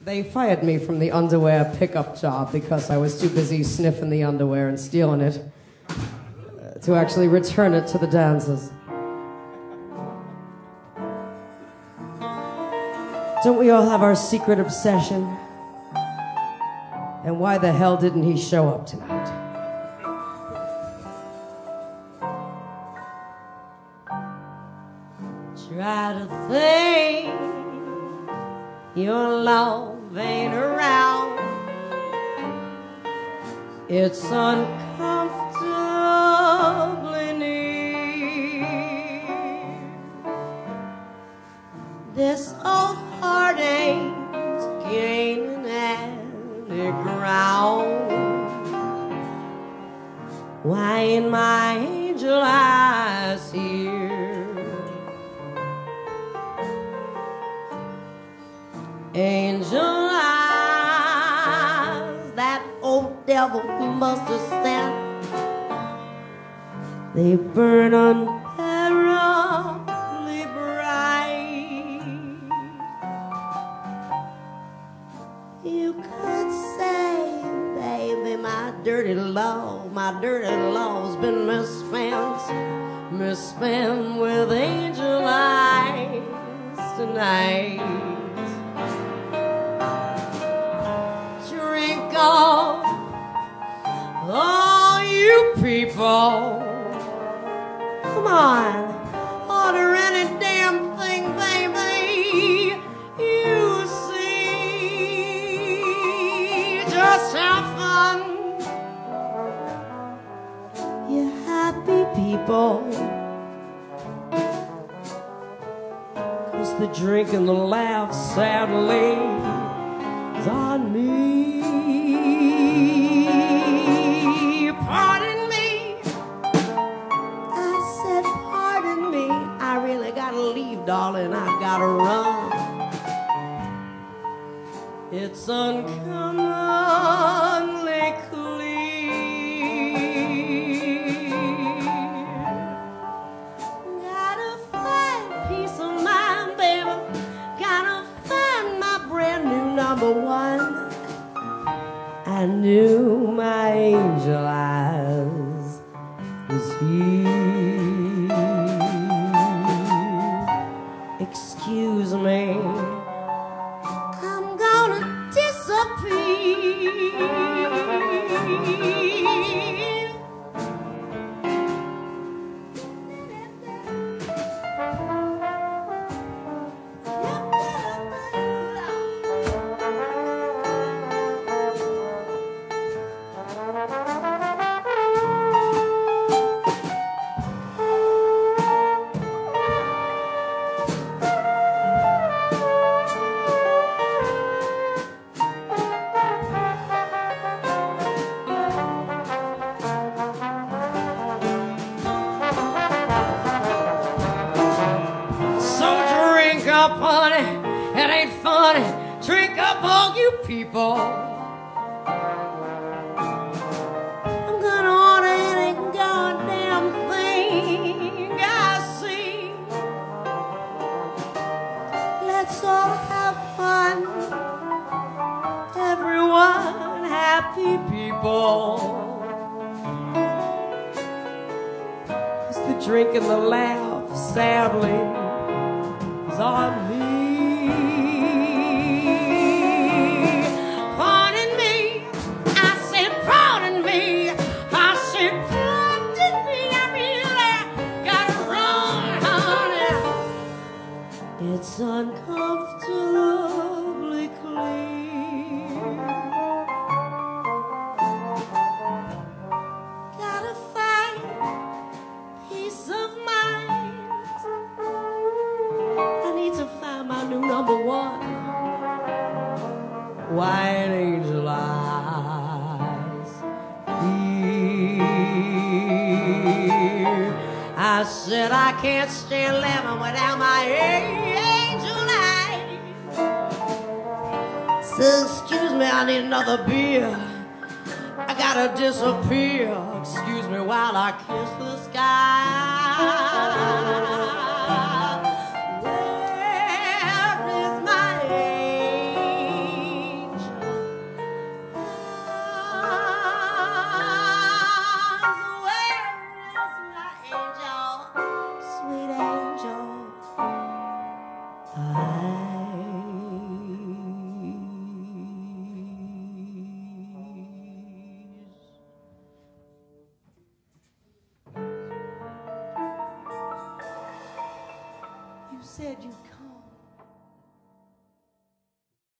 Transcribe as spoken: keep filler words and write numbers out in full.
They fired me from the underwear pickup job because I was too busy sniffing the underwear and stealing it uh, to actually return it to the dancers. Don't we all have our secret obsession? And why the hell didn't he show up tonight? Try to think your love ain't around. It's uncomfortably near. This old heart ain't gaining any ground. Why ain't my angel eyes here? Angel eyes, that old devil he must have sent. They burn unbearably bright. You could say, baby, my dirty love, my dirty love's been misspent, misspent with angel eyes tonight. Off, all you people, come on, order any damn thing, baby. You see, just have fun. You happy people, 'cause the drink and the laugh sadly is on me. Pardon me, I said pardon me. I really gotta leave, darling, I gotta run. It's uncommonly clear. Gotta find peace of mind, baby. Gotta find my brand new number one. I knew my angel eyes was here. Excuse me, I'm gonna disappear. Up, honey, it ain't funny. Drink up, all you people. I'm gonna order any goddamn thing I see. Let's all have fun. Everyone, happy people. 'Cause the drink and the laugh, sadly, on me. Pardon me, I said pardon me. I said pardon me. I really gotta run, honey. It's uncomfortably clear. Gotta find peace of mind. I need to find my new number one. White angel eyes here. I said I can't stand living without my angel eyes. So excuse me, I need another beer. I gotta disappear. Excuse me while I kiss the sky. Where is my angel? said you'd